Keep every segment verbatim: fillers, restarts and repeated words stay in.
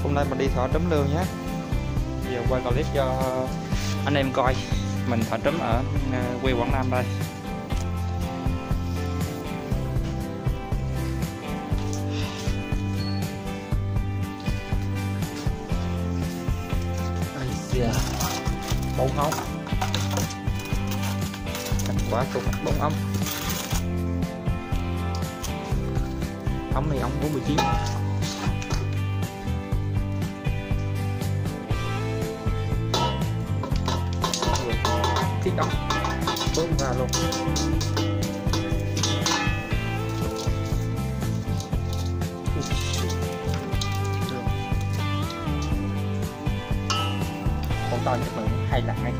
hôm nay mình đi thợ trấm lương nhé. Giờ quay clip cho anh em coi mình thợ trấm ở quê Quảng Nam đây. Bốn ống, thành quả của bốn ống. Ống này ống bốn mươi chín. Thiết ống bốn ra luôn. Con to nhất mình hay là hay.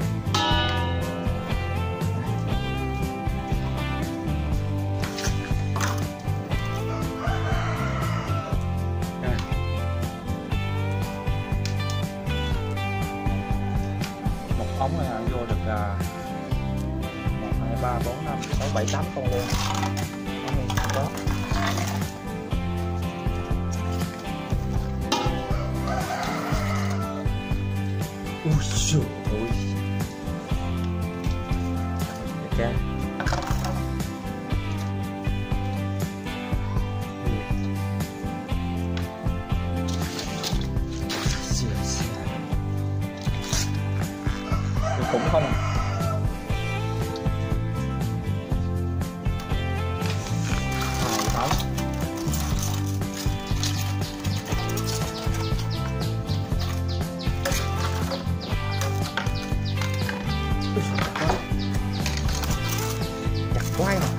Một ống là vô được một hai ba bốn năm sáu bảy tám con luôn. Ống này có. Ui trời ơi. Ok. Cũng không à. Hai ống. Chặt quay mà.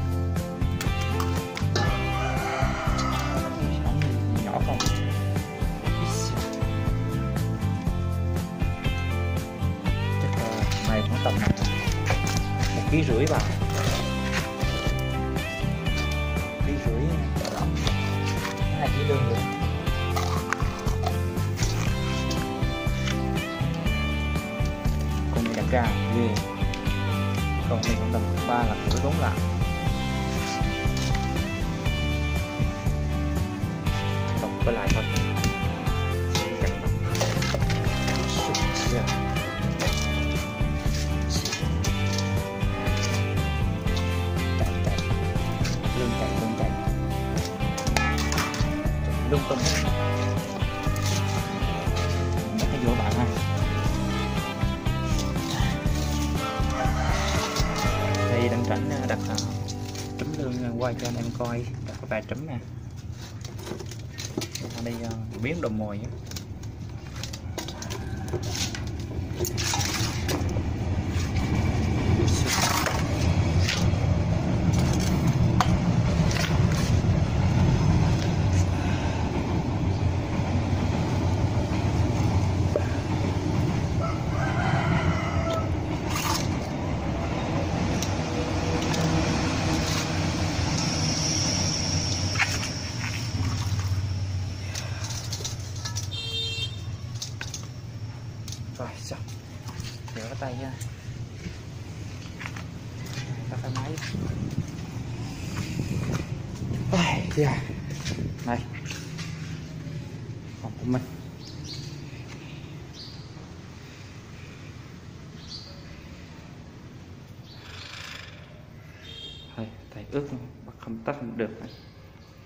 Nhỏ không. Này khoảng tầm một ký rưỡi vào, ký rưỡi hai ký lương nữa. Con này đặt ra ghê, còn này khoảng tầm ba là rưỡi bốn lạng. Tổng với lại thôi. Lương chạy lương chạy lương tung mất cái vô bạn ha. Đây đang tránh đặt trấm lương quay cho anh em coi, đặt cái vài trấm nè. Ở đây biến đồ mồi nhé. Rồi xong, rửa cái tay nha, đặt cái máy. Ôi yeah. Này phòng của mình. Thôi tay ướt bắt không tắt không được.